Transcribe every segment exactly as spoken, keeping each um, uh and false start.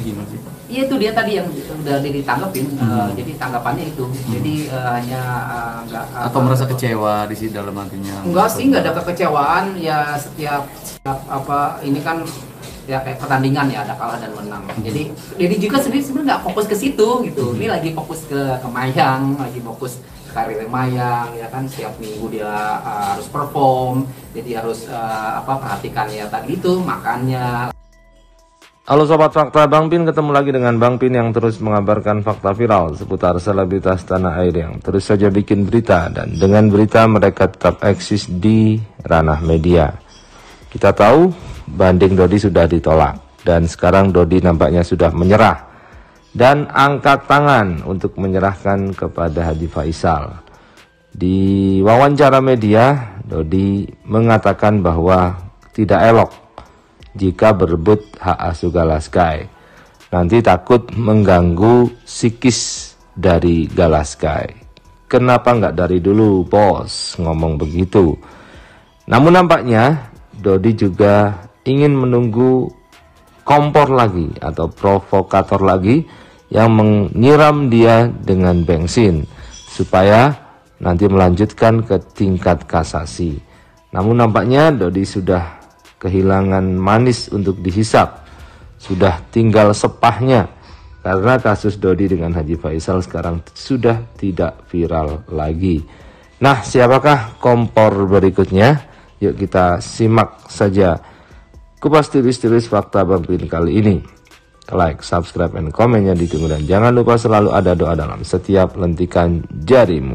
gimana sih? Iya itu dia tadi yang udah ditanggapin, hmm. uh, jadi tanggapannya itu, hmm. jadi uh, hanya nggak uh, atau uh, merasa kecewa di sini dalam hatinya? Enggak sih, nggak ada kekecewaan ya, setiap, setiap apa ini kan ya kayak pertandingan ya, ada kalah dan menang. Hmm. Jadi jadi juga sendiri sebenarnya nggak fokus ke situ gitu, hmm. ini lagi fokus ke, ke Mayang, lagi fokus karir Mayang ya kan, setiap minggu dia uh, harus perform, jadi harus uh, apa perhatikan ya tadi itu makannya. Halo Sobat Fakta, Bang Pin ketemu lagi dengan Bang Pin yang terus mengabarkan fakta viral seputar selebritas tanah air yang terus saja bikin berita, dan dengan berita mereka tetap eksis di ranah media. Kita tahu banding Dodi sudah ditolak dan sekarang Dodi nampaknya sudah menyerah dan angkat tangan untuk menyerahkan kepada Haji Faisal. Di wawancara media, Dodi mengatakan bahwa tidak elok jika berebut hak asuh Galaskai, nanti takut mengganggu psikis dari Galaskai. Kenapa nggak dari dulu bos ngomong begitu? Namun nampaknya Dodi juga ingin menunggu kompor lagi atau provokator lagi yang menyiram dia dengan bensin supaya nanti melanjutkan ke tingkat kasasi. Namun nampaknya Dodi sudah kehilangan manis untuk dihisap, sudah tinggal sepahnya karena kasus Dodi dengan Haji Faisal sekarang sudah tidak viral lagi. Nah, siapakah kompor berikutnya? Yuk kita simak saja kupas tiris-tiris fakta Bang Pin kali ini. Like, subscribe, and komennya ditunggu, dan jangan lupa selalu ada doa dalam setiap lentikan jarimu.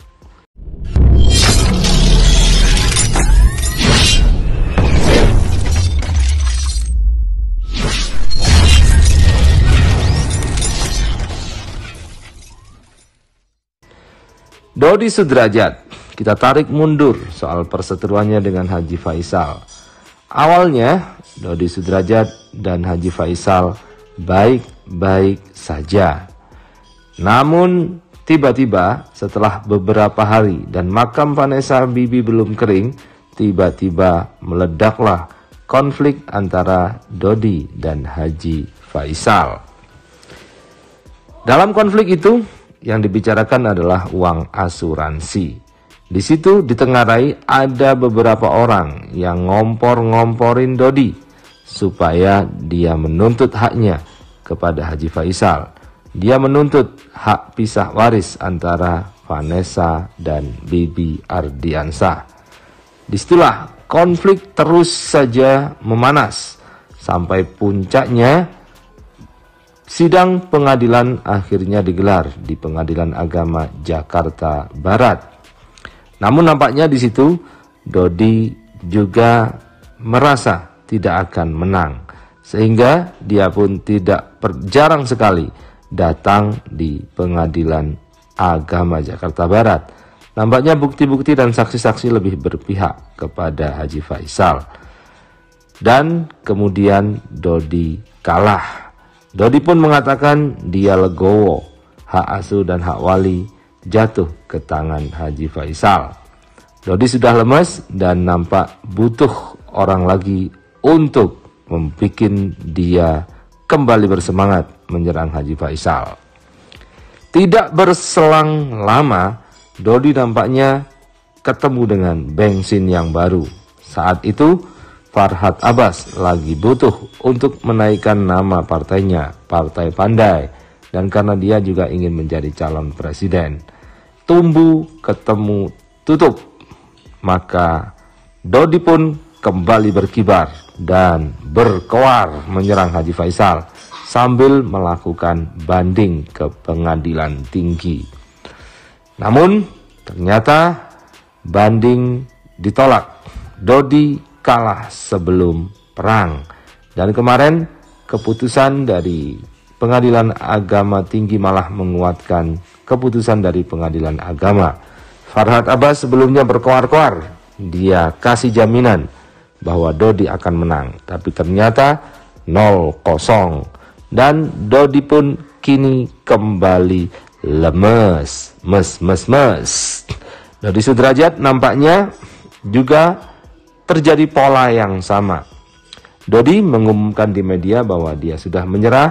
Dodi Sudrajat, kita tarik mundur soal perseteruannya dengan Haji Faisal. Awalnya Dodi Sudrajat dan Haji Faisal baik-baik saja. Namun tiba-tiba setelah beberapa hari dan makam Vanessa Bibi belum kering, tiba-tiba meledaklah konflik antara Dodi dan Haji Faisal. Dalam konflik itu yang dibicarakan adalah uang asuransi. Di situ ditengarai ada beberapa orang yang ngompor-ngomporin Dodi supaya dia menuntut haknya kepada Haji Faisal. Dia menuntut hak pisah waris antara Vanessa dan Bibi Ardiansah. Disitulah konflik terus saja memanas sampai puncaknya sidang pengadilan akhirnya digelar di Pengadilan Agama Jakarta Barat. Namun nampaknya di situ Dodi juga merasa tidak akan menang, sehingga dia pun tidak jarang sekali datang di Pengadilan Agama Jakarta Barat. Nampaknya bukti-bukti dan saksi-saksi lebih berpihak kepada Haji Faisal. Dan kemudian Dodi kalah. Dodi pun mengatakan dia legowo, hak asuh dan hak wali jatuh ke tangan Haji Faisal. Dodi sudah lemes dan nampak butuh orang lagi untuk membuat dia kembali bersemangat menyerang Haji Faisal. Tidak berselang lama, Dodi nampaknya ketemu dengan bensin yang baru. Saat itu Farhad Abbas lagi butuh untuk menaikkan nama partainya, Partai Pandai, dan karena dia juga ingin menjadi calon presiden. Tumbuh ketemu tutup, maka Dodi pun kembali berkibar dan berkoar menyerang Haji Faisal sambil melakukan banding ke pengadilan tinggi. Namun ternyata banding ditolak. Dodi kalah sebelum perang, dan kemarin keputusan dari Pengadilan Agama Tinggi malah menguatkan keputusan dari Pengadilan Agama. Farhad Abbas sebelumnya berkoar-koar, dia kasih jaminan bahwa Dodi akan menang, tapi ternyata nol kosong, dan Dodi pun kini kembali lemes, mes mes mes. Dodi Sudrajat nampaknya juga terjadi pola yang sama. Dodi mengumumkan di media bahwa dia sudah menyerah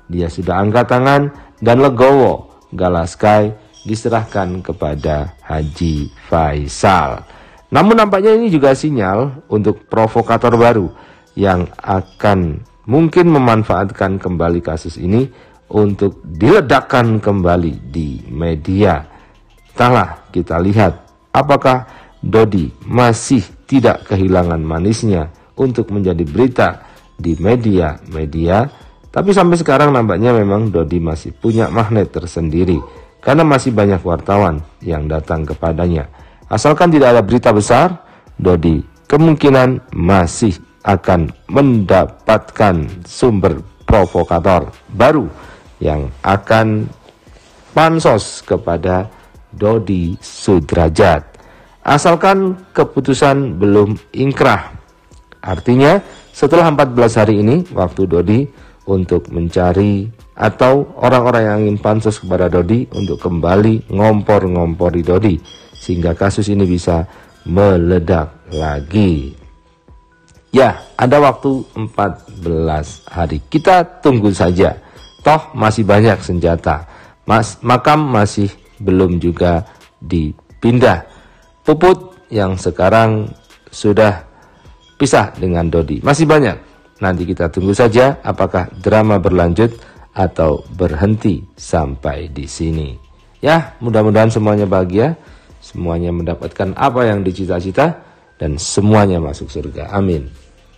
dia sudah angkat tangan dan legowo. Galaskai diserahkan kepada Haji Faisal. Namun nampaknya ini juga sinyal untuk provokator baru yang akan mungkin memanfaatkan kembali kasus ini untuk diledakkan kembali di media. Entahlah, kita lihat apakah Dodi masih tidak kehilangan manisnya untuk menjadi berita di media-media. Tapi sampai sekarang nampaknya memang Dodi masih punya magnet tersendiri karena masih banyak wartawan yang datang kepadanya. Asalkan tidak ada berita besar, Dodi kemungkinan masih akan mendapatkan sumber provokator baru yang akan pansos kepada Dodi Sudrajat. Asalkan keputusan belum ingkrah. Artinya setelah empat belas hari ini waktu Dodi untuk mencari atau orang-orang yang ingin pansos kepada Dodi untuk kembali ngompor-ngompori Dodi sehingga kasus ini bisa meledak lagi. Ya, ada waktu empat belas hari. Kita tunggu saja. Toh masih banyak senjata. Mas, makam masih belum juga dipindah. Puput yang sekarang sudah pisah dengan Dodi masih banyak. Nanti kita tunggu saja apakah drama berlanjut atau berhenti sampai di sini. Ya, mudah-mudahan semuanya bahagia, semuanya mendapatkan apa yang dicita-cita, dan semuanya masuk surga. Amin.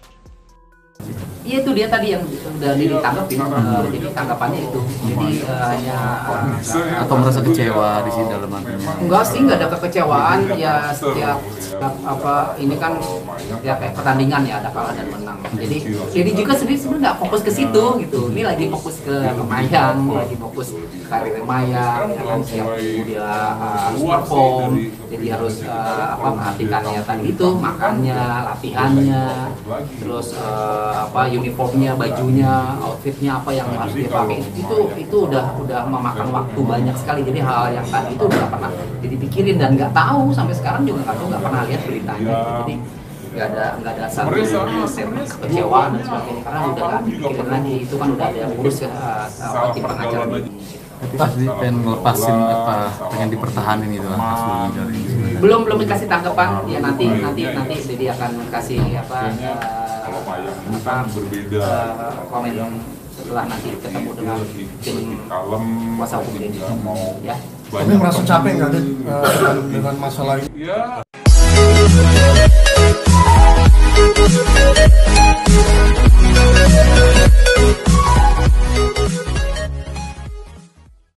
Iya, itu dia tadi yang udah ditanggapin. Uh, jadi tanggapannya itu. Jadi uh, hanya uh, atau merasa kecewa di sini dalam hatinya? enggak sih, enggak ada kekecewaan. Ya setiap, setiap apa ini kan ya kayak pertandingan ya, ada kalah dan menang. Jadi jadi juga sendiri sebenarnya nggak fokus ke situ gitu. Ini lagi fokus ke Mayang, lagi fokus karir Mayang. Ya kan setiap dia uh, harus perform, jadi harus uh, apa perhatikan ya tadi itu makannya, latihannya, terus uh, apa uniformnya, bajunya, outfitnya apa yang harus dia pakai itu itu udah udah memakan waktu banyak sekali. Jadi hal yang tadi itu udah pernah jadi pikirin dan nggak tahu sampai sekarang juga nggak tahu, nggak pernah lihat beritanya. Jadi nggak ada nggak ada satu kekecewaan dan sebagainya karena udah nggak dipikirin lagi. Itu kan udah ada yang urus ya apa tim pengacara ini. Tapi pasti pengen ngelepasin apa, pengen dipertahanin gitu lah pas belum dari belum belum dikasih tanggapan ya, nanti nanti nanti jadi akan kasih apa uh, apa uh, komen setelah nanti ketemu dengan tim kuasa hukum ini ya. Tapi merasa capek nggak deh uh, dengan masalah ini? Ya.